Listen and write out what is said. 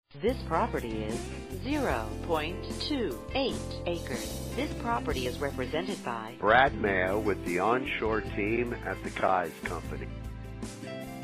This property is 0.28 acres. This property is represented by Brad Mayo with the onshore team at the Kai's Company.